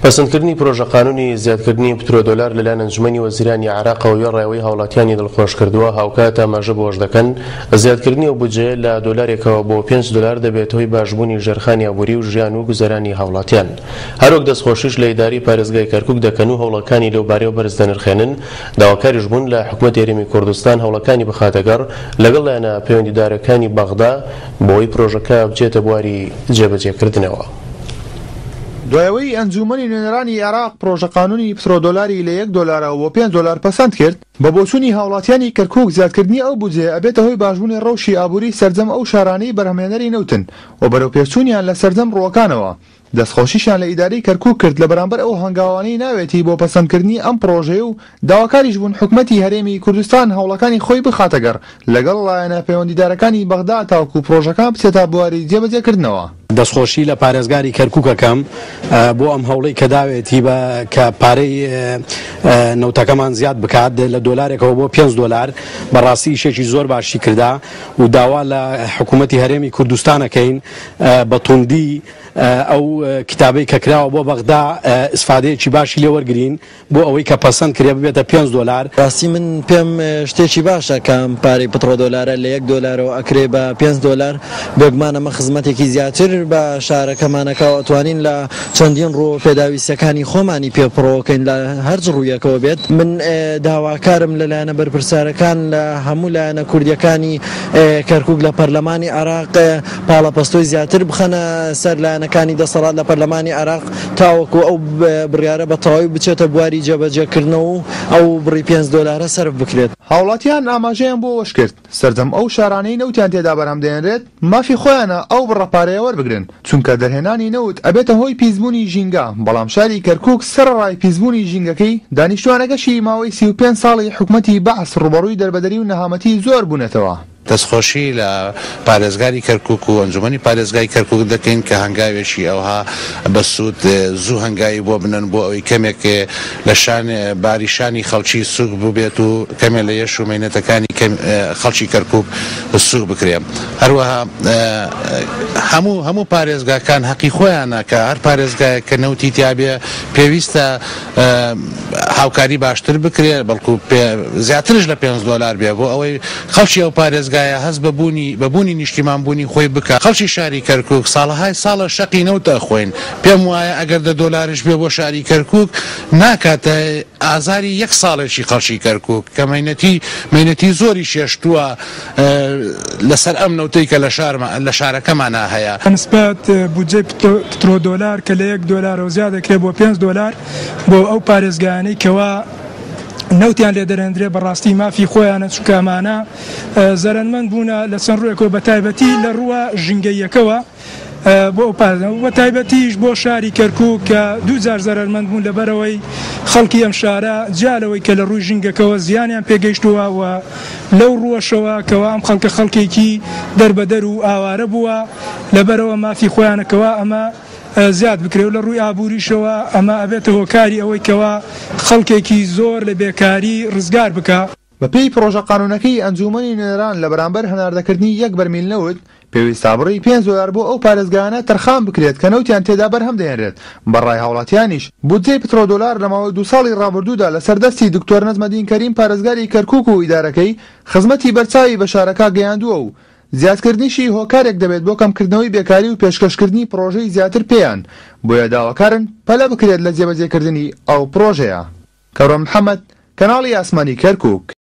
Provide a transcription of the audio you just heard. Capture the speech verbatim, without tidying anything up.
پەسەندکردنی پرۆژە قانونی زیادکردنی پترۆدۆلار لەلایەن ئەنجومەنی وەزیرانی عێراق و ڕێوەی هاوڵاتیانی دڵخۆش کردووە هاوکات ئاماژە بۆش دەکەن زیادکردنی ئەو بودجەیە لە دۆلارێکەوە بۆ پێنج دۆلار دەبێت هۆی باشبوونی ژێرخانی ئابووری و ژیان و گوزەرانی هاوڵاتیان. هەروەک دەستخۆشیش لە ئیداری پارێزگای کەرکووک دەکەن و هەوڵەکانی لەو بارەیەوە بەرز دەنرخێنن. داواکاریش بوون لە حکوومەتی هەرێمی کوردستان هەوڵەکانی بخاتەگەڕ لەگەڵ لایەنە پەیوەندیدارەکانی بەغدا بۆی پرۆژەکە بچێتە بواری جێبەجێکردنەوە. دوایەوەی ئەنجومەنی نوێنەرانی عێراق پرۆژە قانونی پترۆدۆلاری لە یەک دۆلارەوە بۆ پێنج دۆلار پەسەند کرد بە بۆچوونی هاوڵاتیانی کەرکووک زیادکردنی ئەو بودجێ ئەبێتە هۆی باشبوونی ڕەوشی ئابووری سەرجەم ئەو شارانەی بەرهەمهێنەری نەوتن و بەرەو پێچوونیان لە سەرجەم ڕووەکانەوە. دەستخۆشیشان لە ئیداری کەرکووک کرد لە بەرامبەر ئەو هەنگاوانەی ناوێتی بۆ پەسەندکردنی ئەم پرۆژەیە و داواکاریش بوون حکوومەتی هەرێمی کوردستان هەوڵەکانی خۆی بخاتەگەڕ لەگەڵ لایەنە پەیوەندیدارەکانی بەغدا تاوەکو پرۆژەکان بچێتە بواری جێبەجێکردنەوە. دەستخۆشی لە پارێزگاری کەرکووکەکەم بۆ ئەم هەوڵەی کە داوێتی بە کە پارەی نەوتەکەمان زیاد بکات لە دۆلارێکەوە بۆ پێنج دۆلار بەڕاستی ئیشێکی زۆر باشی کردا و داوا لە حکوومەتی هەرێمی کوردستانەکەین بە توندی ئەو کتابەی کە کراوە بۆ بەغدا ئیسفادەیەکی باشی لێ وەرگرین بۆ ئەوەی کە پەسەند کرێ ببێتە پێنج دۆلار. ڕاستی من پێم شتێکی باشە کەم پارەی پترۆدۆلارە لە یەک دۆلارەوە ئەکرێ بە پێنج دۆلار بێگومان ئەمە خزمەتێکی زیاتر بە شارەکەمانەکەەوە توانین لە چەندین ڕۆ پێداویستەکانی خۆمانی پێپڕۆکەین لە هەرج ڕوویەکەوە بێت. من داواکارم لەلایەنە بەرپرسارەکان لە هەموو لایەنە کوردیەکانی کەرکووک لە پەرلەمانی عێراق پاڵەپەستۆی زیاتر بخەنە سەر لایەنەکانی دەسەڵات لە پەرلەمانی عێراق تاوەکو ئەو بڕیارە بە تەواوی بچێتە بواری جێبەجێکردنەوە و ئەو بڕی پێنج دۆلارە سەرف بکرێت. هاوڵاتیان ئاماژەیان بۆ وەش کرد سەردەم ئەو شارانەی نەوتیان تێدا بەرهەم دێنرێت مافی خۆیانە ئەو بڕەپارەیە وەربگرن چونکە دەرهێنانی نەوت ئەبێتە هۆی پیسبوونی ژینگە. بەڵام شاری کەرکووک سەرڕای پیسبوونی ژینگەکەی دانیشتوانەکەشی ماوەی سی و پێنج ساڵی حکوومەتی بەعس ڕوبەڕووی دەربەدەری و نەهامەتی زۆر بوونەتەوە. دەستخۆشی لە پارێزگاری کەرکووک و ئەنجومەنی پارێزگای کەرکووک دەکەین کە هەنگاوێکی ئەوها بەسوود زوو هەنگاوی بۆ بنن بۆ ئەوەی کەمێک لە شان باریشانی خەڵکی سووک ببێت و کەمێک لە یەش و مێنەتەکانی خەڵکی کەرکووک سووک بکرێن. هەروەها هەموو هەموو پارێزگاکان حەقی خۆیانە کە هەر پارێزگایە کە نەوتی تیابێ پێویستە هاوکاری باشتر بکرێت بەڵکو زیاترش لە پێنج دۆلار بێ بۆ ئەوەی خەڵکی ئەو پارێزگا هەز بەبوونی بەبوونی نیشتیمان بوونی خۆی بکە. خەڵکی شاری کەرکووک ساڵەهای ساڵە شەقی نەوتە خوێن پێم وایە ئەگەر دە دۆلارش بێ بۆ شاری کەرکووک ناکاتە ئازاری یەک ساڵێکی خەڵکی کەرکووک کە مەینەتی مەینەتی زۆری شێشتووە لەسەر ئەم نەوتەی کە لە شارەکەمانە هەیە. نسبەت بودجەی پترۆدۆلار کە لە یەک دۆلارەوە زیاد دەکرێت بۆ پێنج دۆلار بۆ ئەو پارێزگایانەی کەوا نەوتیان لێ دەرێنرێ بەڕاستی مافی خۆیانە چکامانە زەرەنمەند بوونە لە چەند ڕوویەکەوە بە تایبەتی لە ڕووە ژینگەیەکەوە بۆ بە تایبەتیش بۆ شاری کەرکووک کە دوو جار زەرەنمەند بوون لەبەرەوەی خەڵکی ئەم شارە جالەوەی کە لە ڕووی ژینگەکەوە زیانیان پێگەیشتووە و لەو ڕووەشەوە کەوا ئەم خەڵکە خەڵکێکی دەربەدەر و ئاوارە بووە لەبەرەوە مافی خۆیانەکەوە ئەمە زیاد بکرێت لە ڕووی ئابووریشەوە ئەمە ئەبێتە هۆکاری ئەوەی کەوا خەڵکێکی زۆر لە بێکاری ڕزگار بکە. بەپێی پرۆژە قانونەکەی ئەنجومەنی نوێنەران لە بەرامبەر هەناردەکردنی یەک بەرمیل نەوت پێویستە بڕی پێنج دۆلار بۆ ئەو پارێزگایانە تەرخان بکرێت کە نەوتیان تێدا بەرهەم دێنرێت. بەڕای هاوڵاتیانیش بودجەی پترۆدۆلار لە ماوەی دوو ساڵی ڕابردوودا لە سەردەستی دکتۆر نەجمەدین کەریم پارێزگاری کەرکووک و ئیدارەکەی خزمەتی بەرچاوی بە شارەکە گەیاندووە و زیادکردنیشی هۆکارێک دەبێت بۆ کەمکردنەوەی بێکاری و پێشکەشکردنی پرۆژەی زیاتر پێیان بۆیە داواکارن پەلە بکرێت لە جێبەجێکردنی ئەو پرۆژەیە. کەڕۆ محەممەد، کەناڵی ئاسمانی کەرکووک.